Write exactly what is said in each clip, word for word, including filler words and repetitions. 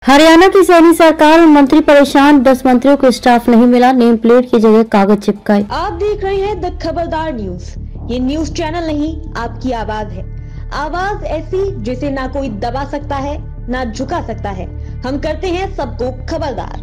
हरियाणा की सैनी सरकार और मंत्री परेशान, दस मंत्रियों को स्टाफ नहीं मिला, नेम प्लेट की जगह कागज चिपकाए। आप देख रहे हैं द खबरदार न्यूज। ये न्यूज चैनल नहीं, आपकी आवाज है। आवाज ऐसी जिसे ना कोई दबा सकता है ना झुका सकता है। हम करते हैं सबको खबरदार।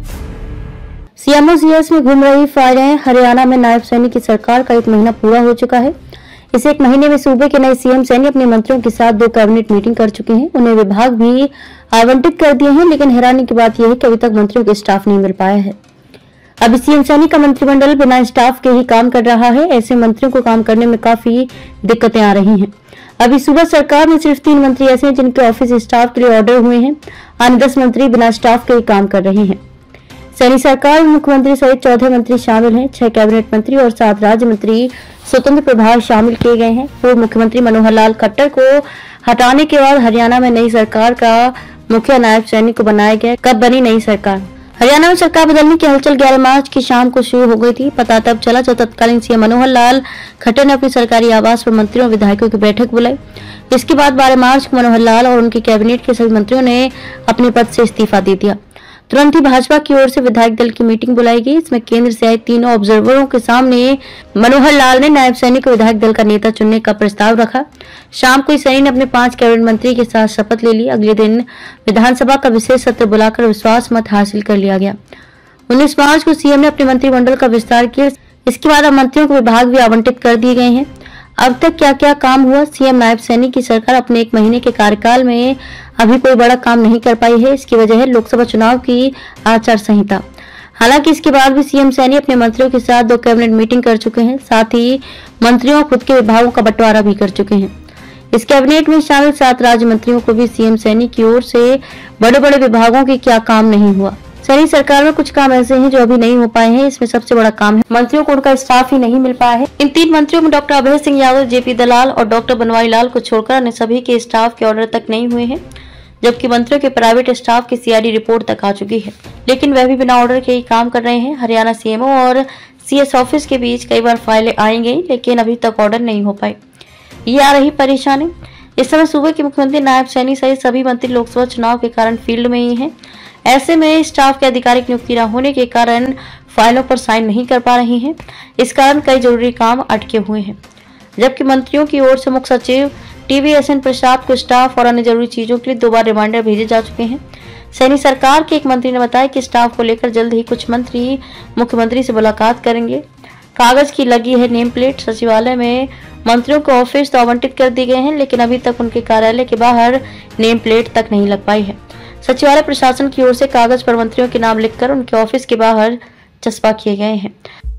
सीएमओ सीएस में घूम रही फायरें। हरियाणा में नायब सैनी की सरकार का एक महीना पूरा हो चुका है। इस एक महीने में सूबे के नए सीएम सैनी अपने मंत्रियों के साथ दो कैबिनेट मीटिंग कर चुके हैं। उन्हें विभाग भी आवंटित कर दिए हैं, लेकिन हैरानी की बात यह है कि अभी तक मंत्रियों को स्टाफ नहीं मिल पाया है। अभी सीएम सैनी का मंत्रिमंडल बिना स्टाफ के ही काम कर रहा है। ऐसे मंत्रियों को काम करने में काफी दिक्कतें आ रही हैं। अभी सूबा सरकार में सिर्फ तीन मंत्री ऐसे हैं जिनके ऑफिस स्टाफ के लिए ऑर्डर हुए हैं। अन्य दस मंत्री बिना स्टाफ के ही काम कर रहे हैं। सैनी सरकार में मुख्यमंत्री सहित चौदह मंत्री शामिल हैं। छह कैबिनेट मंत्री और सात राज्य मंत्री स्वतंत्र प्रभार शामिल किए गए हैं। पूर्व मुख्यमंत्री मनोहर लाल खट्टर को हटाने के बाद हरियाणा में नई सरकार का मुखिया नायब सैनी को बनाया गया। कब बनी नई सरकार? हरियाणा में सरकार बदलने की हलचल ग्यारह मार्च की शाम को शुरू हो गई थी। पता तब चला जब तत्कालीन सीएम मनोहर लाल खट्टर ने अपनी सरकारी आवास पर मंत्रियों और विधायकों की बैठक बुलाई। इसके बाद बारह मार्च को मनोहर लाल और उनके कैबिनेट के सभी मंत्रियों ने अपने पद से इस्तीफा दे दिया। तुरंत ही भाजपा की ओर से विधायक दल की मीटिंग बुलाई गई। इसमें केंद्र से आए तीनों ऑब्जर्वरों के सामने मनोहर लाल ने नायब सैनी को विधायक दल का नेता चुनने का प्रस्ताव रखा। शाम को सैनी ने अपने पांच कैबिनेट मंत्री के साथ शपथ ले ली। अगले दिन विधानसभा का विशेष सत्र बुलाकर विश्वास मत हासिल कर लिया गया। उन्नीस मार्च को सीएम ने अपने मंत्रिमंडल का विस्तार किया। इसके बाद अब मंत्रियों को विभाग भी आवंटित कर दिए गए हैं। अब तक क्या क्या काम हुआ? सीएम नायब सैनी की सरकार अपने एक महीने के कार्यकाल में अभी कोई बड़ा काम नहीं कर पाई है। इसकी वजह है लोकसभा चुनाव की आचार संहिता। हालांकि इसके बाद भी सीएम सैनी अपने मंत्रियों के साथ दो कैबिनेट मीटिंग कर चुके हैं। साथ ही मंत्रियों खुद के विभागों का बंटवारा भी कर चुके हैं। इस कैबिनेट में शामिल सात राज्य मंत्रियों को भी सीएम सैनी की ओर से बड़े बड़े विभागों के क्या काम नहीं हुआ। सैनी सरकार में कुछ काम ऐसे हैं जो अभी नहीं हो पाए हैं। इसमें सबसे बड़ा काम है मंत्रियों को उनका स्टाफ ही नहीं मिल पाया है। इन तीन मंत्रियों में डॉक्टर अभय सिंह यादव, जेपी दलाल और डॉक्टर बनवारी लाल को छोड़कर अन्य सभी के स्टाफ के ऑर्डर तक नहीं हुए हैं, जबकि मंत्रियों के प्राइवेट स्टाफ की सीआईडी रिपोर्ट तक आ चुकी है, लेकिन वह भी बिना ऑर्डर के ही काम कर रहे हैं। हरियाणा सीएमओ और सीएस ऑफिस के बीच कई बार फाइलें आई गई, लेकिन अभी तक ऑर्डर नहीं हो पाए। ये आ रही परेशानी। इस समय सूबे के मुख्यमंत्री नायब सैनी सहित सभी मंत्री लोकसभा चुनाव के कारण फील्ड में ही हैं। ऐसे में स्टाफ के आधिकारिक नियुक्ति न होने के कारण फाइलों पर साइन नहीं कर पा रही हैं। इस कारण कई जरूरी काम अटके हुए हैं, जबकि मंत्रियों की ओर से मुख्य सचिव टीवी एस एन प्रसाद को स्टाफ और अन्य जरूरी चीजों के लिए दो बार रिमाइंडर भेजे जा चुके हैं। सैनी सरकार के एक मंत्री ने बताया कि स्टाफ को लेकर जल्द ही कुछ मंत्री मुख्यमंत्री से मुलाकात करेंगे। कागज की लगी है नेम प्लेट। सचिवालय में मंत्रियों को ऑफिस तो आवंटित कर दिए गए हैं, लेकिन अभी तक उनके कार्यालय के बाहर नेम प्लेट तक नहीं लग पाई है। सचिवालय प्रशासन की ओर से कागज पर मंत्रियों के नाम लिखकर उनके ऑफिस के बाहर चस्पा किए गए हैं।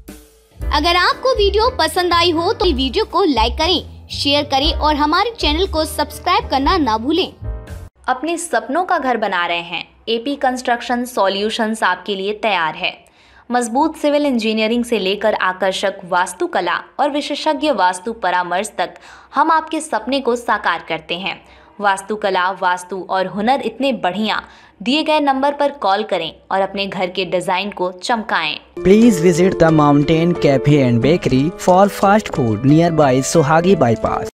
अगर आपको वीडियो पसंद आई हो तो वीडियो को लाइक करें, शेयर करें और हमारे चैनल को सब्सक्राइब करना ना भूलें। अपने सपनों का घर बना रहे हैं? एपी कंस्ट्रक्शन सॉल्यूशंस आपके लिए तैयार है। मजबूत सिविल इंजीनियरिंग से लेकर आकर्षक वास्तुकला और विशेषज्ञ वास्तु परामर्श तक हम आपके सपने को साकार करते हैं। वास्तुकला, वास्तु और हुनर इतने बढ़िया। दिए गए नंबर पर कॉल करें और अपने घर के डिजाइन को चमकाएं। Please visit the mountain cafe and bakery for fast food near by Suhagi bypass.